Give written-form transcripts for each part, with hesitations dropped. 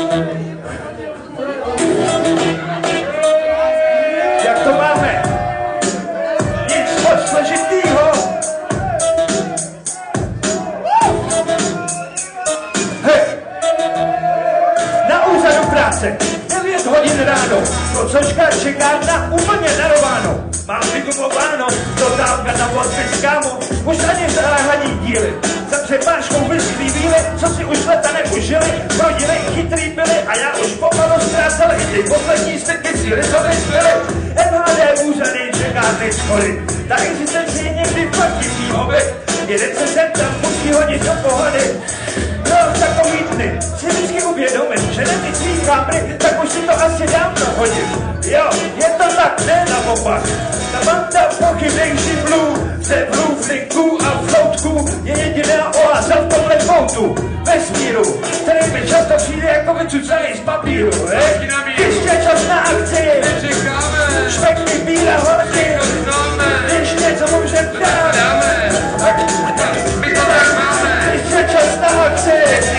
Jak to máme? Nic moc složitýho. Hej! Na úřadu práce, 9 hodin ráno, kocočka čeká na úplně narováno. Mám vykupováno, dodávka na podpis, kámo, už ani zaháhaní díly. Za přepážkou vyschlý víly, co si už leta neužili, rodili, chytrý byli a já už pomalu ztrácel i ty poslední zbytky síly, co vyspěly. MHD úřady čeká ty schody, ta existence je někdy platí hobby. Jeden se sem tam musí hodit do pohody. No, takový dny si vždycky uvědomím, že nemyslí chápry, tak už si to asi dávno hodím. Jo, je to tak, ne naopak. Ta banda pochybných žiblů, zevrů, fliků a flotků je jediná oáza v tomhle koutu vesmíru, který mi často přijde jako vycucaný z papíru. Ještě čas na akci, špekny bílé horky, když něco můžem dát. Ještě čas na akci,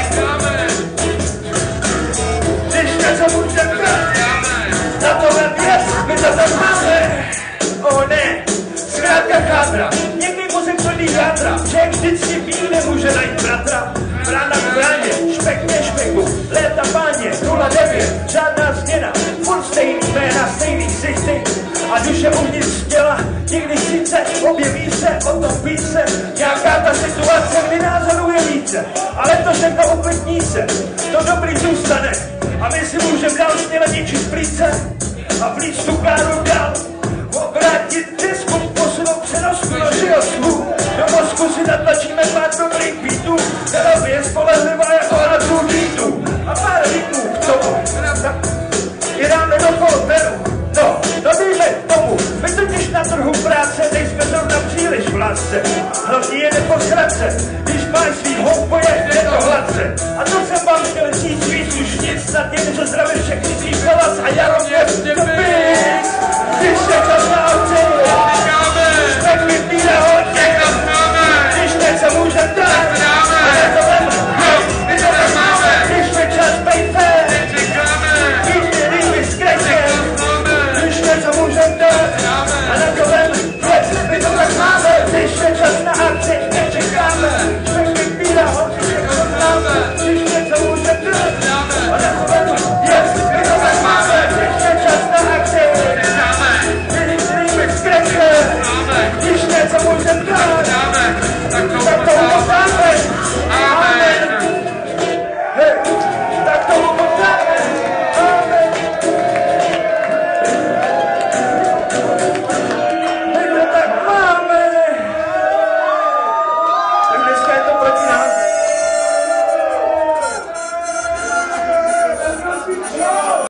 když něco můžem dát. Na tohle věc, my to tam máme. O ne, zkrátka chádra, někdy mozek plný jádra, člověk vždycky ví, nemůže najít bratra. Brána k bráně, špek mě špeku, léta páně, 09, žádná změna, furt stejný jména, stejný sichty a duše uvnitř těla, někdy sice objeví se, otopí se, nějaká ta situace, kdy názorů je více, ale to všechno uklidní se, to dobrý zůstane a my si můžeme dál směle ničit plíce a vlíc tu káru dál, obrátit disku, posunout přenosku do životku, do mozku si natlačíme pár dobrých beatů, která je spolehlivá jako na tu beatu a pár rytmů k tomu, i dáme do kolberu, no, dojíme k tomu, my totiž na trhu práce nejsme zrovna příliš v lásce, hlavně je po zkratce,